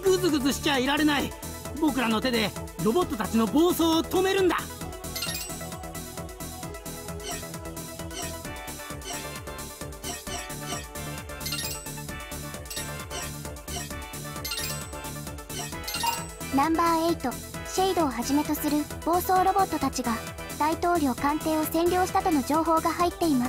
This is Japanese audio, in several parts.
グズグズしちゃいられない。僕らの手でロボットたちの暴走を止めるんだ。 ナンバー8、シェイドをはじめとする暴走ロボットたちが大統領官邸を占領したとの情報が入っています。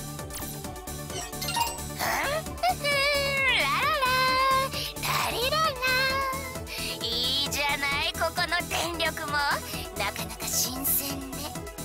いいじゃない、ここの電力もなかなか新鮮ね。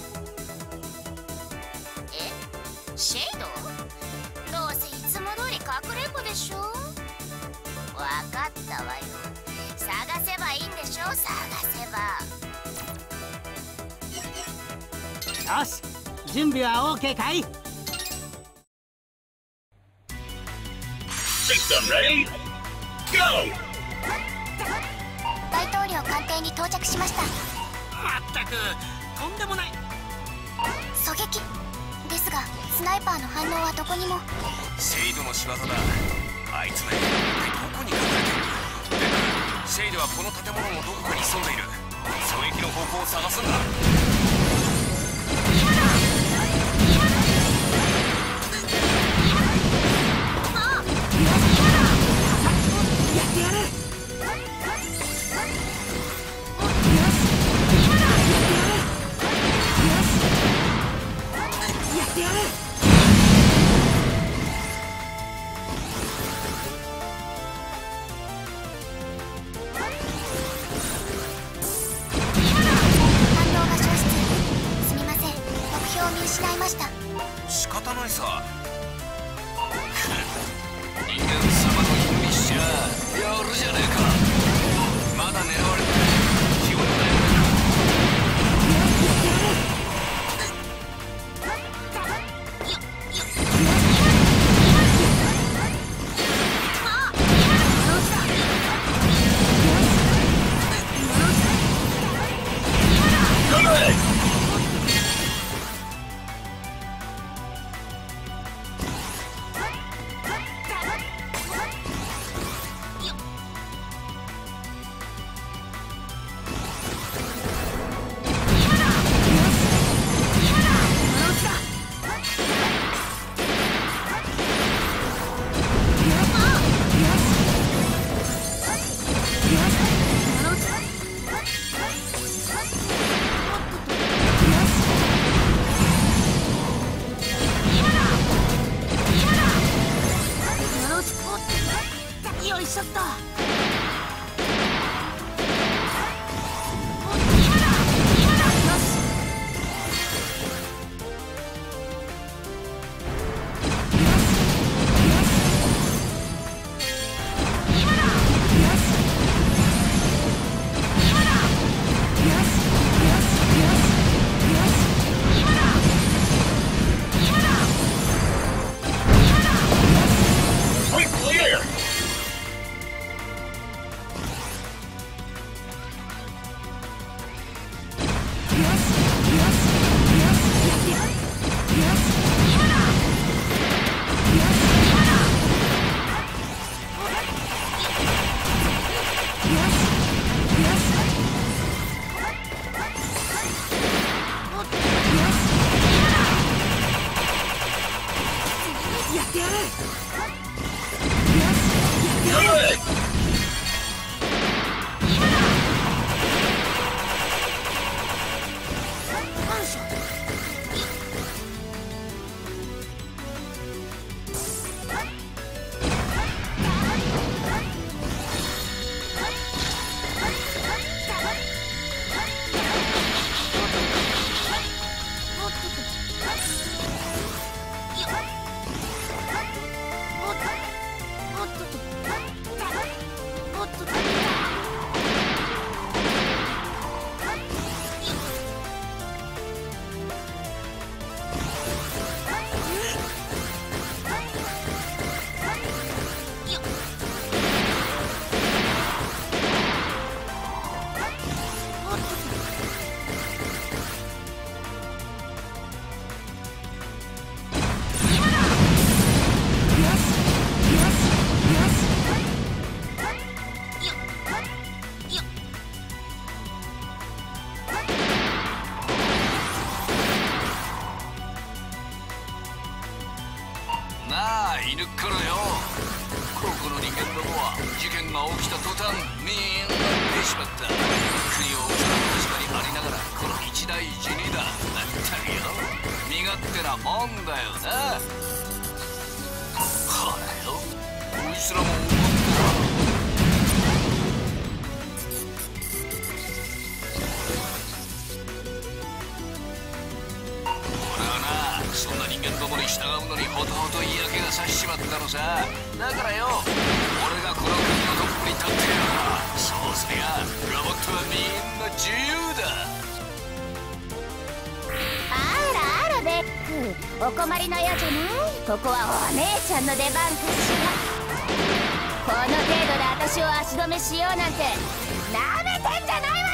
え、シェイド？どうせいつも通りかくれんぼでしょ。わかったわよ。探せばいいんでしょ、探せば。 よし、準備は OK かい？ System ready? Go! 大統領官邸に到着しました。 まったくとんでもない。 狙撃ですが、スナイパーの反応はどこにも。 シェイドの仕業だ。あいつら一体どこに隠れてる。で、シェイドはこの建物のどこかに潜んでいる。狙撃の方向を探すんだ。 やってやる。やってやる。 反応が消失。すみません、目標を見失いました。 仕方ないさ。人間様のふりしちゃやるじゃねえか。まだ狙われてる。気を抜かない。 が起きた途端みんな寝てしまった。国を治める立場にありながらこの一大事にだ。まったくよ、身勝手なもんだよな。ほらよ、こいつらも思った。そんな人間どもに従うのにほとほと嫌気がさしちまったのさ。だからよ、俺がこの国のトップに立ってやる。そうすりゃロボットはみんな自由だ。 あらあらベック、お困りのようじゃない。ここはお姉ちゃんの出番かしら。この程度で私を足止めしようなんてなめてんじゃないわよ。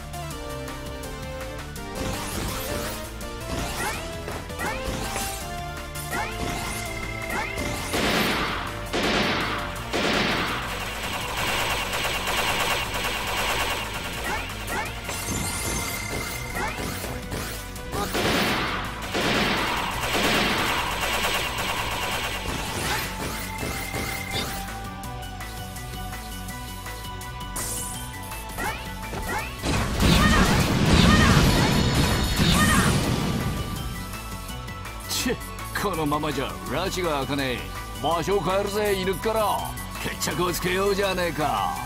このままじゃ拉致が開かねえ。場所を変えるぜ犬から決着をつけようじゃねえか。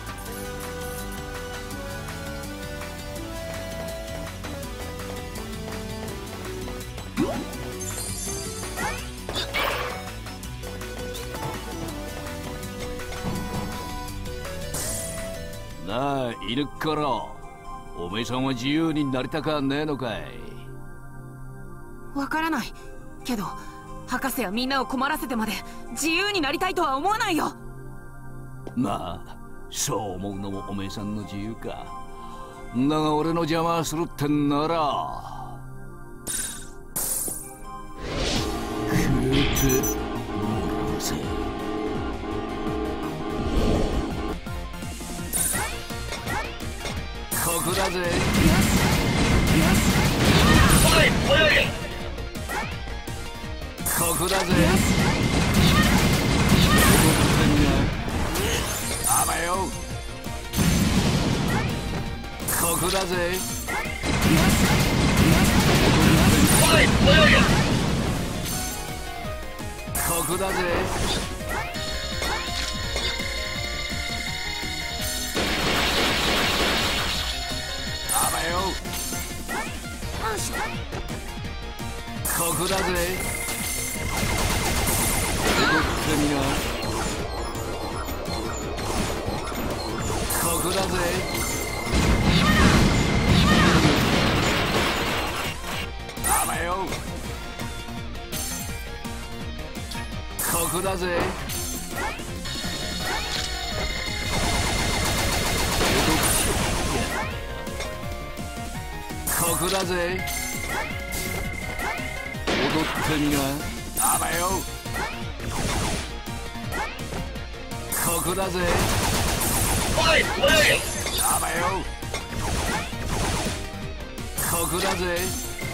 なあ犬から、おめえさんは自由になりたかねえのかい。 わからないけど、博士はみんなを困らせてまで自由になりたいとは思わないよ。 まあそう思うのもおめえさんの自由か。だが俺の邪魔するってんなら消えてもらうぜ。ここだぜ。ここだぜ。あばよ。ここだぜ。ここだぜ。あばよ。ここだぜ。ここだぜ。あばよ。ここだぜ。ここだぜ。踊ってみな。あばよ。ここだぜ。あばよ。ここだぜ。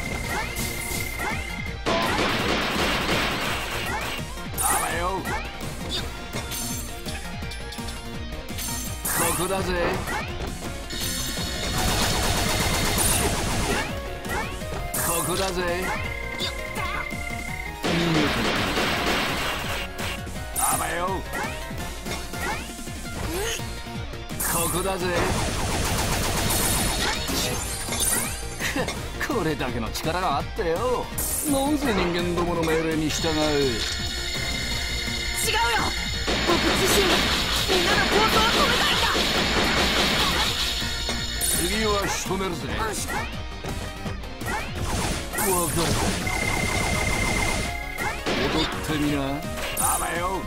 あばよ。ここだぜ。ここだぜ。あばよ。ここだぜ。これだけの力があってよ、なぜ人間どもの命令に従う。 違うよ、僕自身がみんなの行動を止めたいんだ。 次は仕留めるぜ。わかる。踊ってみな。あばよ。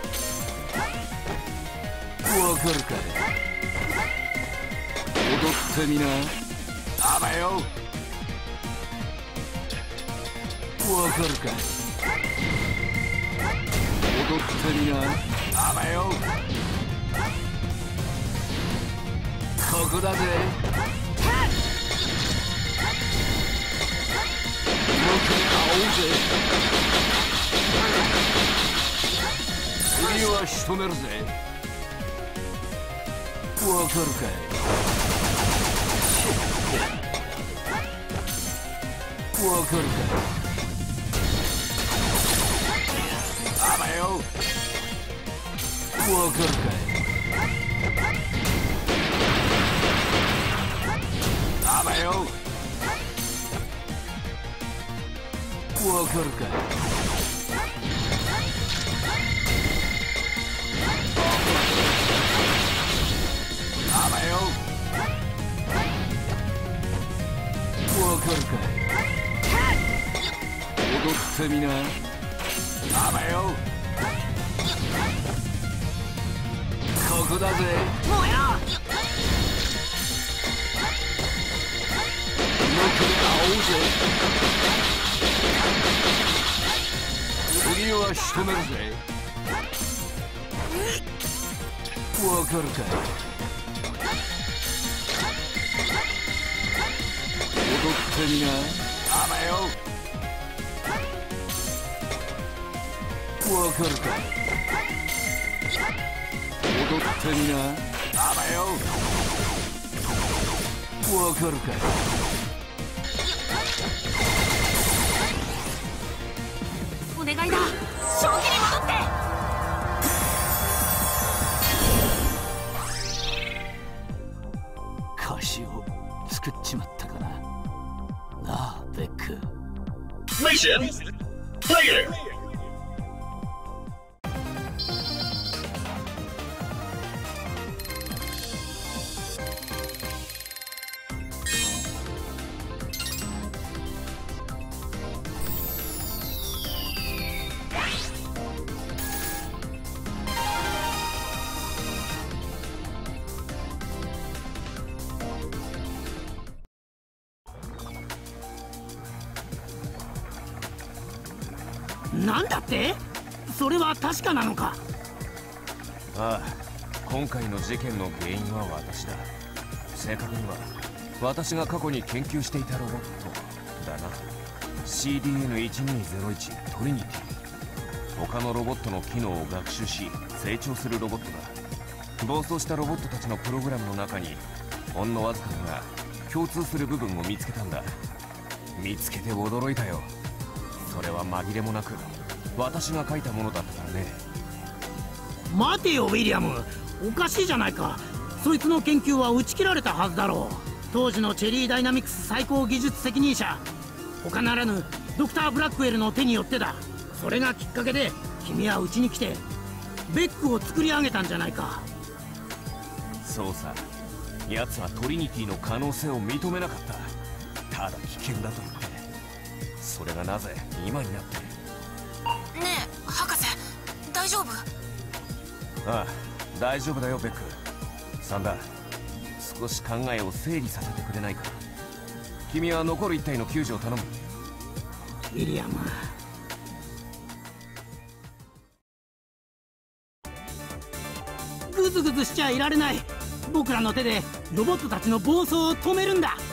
わかるか。踊ってみな。あばよ。わかるか。踊ってみな。あばよ。ここだぜ。僕に会おうぜ。次は仕留めるぜ。 わかるかい。わかるかい。あばよ。わかるかい。あばよ。わかるかい。あばよ。わかるかい。踊ってみな。あばよ。ここだぜ。 もうよ。 次は仕留めるぜ。わかるかい。踊ってみな。あばよ。わかるかい。踊ってみな。あばよ。わかるかい。 お願いだ、正気に戻って。 歌詞を作っちまったかな。なあベック。 Mission Player. なんだって？それは確かなのか？ ああ、今回の事件の原因は私だ。正確には私が過去に研究していたロボットだな。 CDN1201 トリニティ。他のロボットの機能を学習し成長するロボットだ。暴走したロボットたちのプログラムの中にほんのわずかだが共通する部分を見つけたんだ。見つけて驚いたよ。それは紛れもなく私が書いたものだったからね。 待てよウィリアム、おかしいじゃないか。そいつの研究は打ち切られたはずだろう。当時のチェリーダイナミクス最高技術責任者、他ならぬドクター・ブラックウェルの手によってだ。それがきっかけで君はうちに来てベックを作り上げたんじゃないか。 そうさ、奴はトリニティの可能性を認めなかった。ただ危険だと言って、それがなぜ今になって。 ねえ博士、大丈夫？ ああ、大丈夫だよベック。サンダー、少し考えを整理させてくれないか。君は残る一体の救助を頼む。 ウィリアム、グズグズしちゃいられない。僕らの手でロボットたちの暴走を止めるんだ。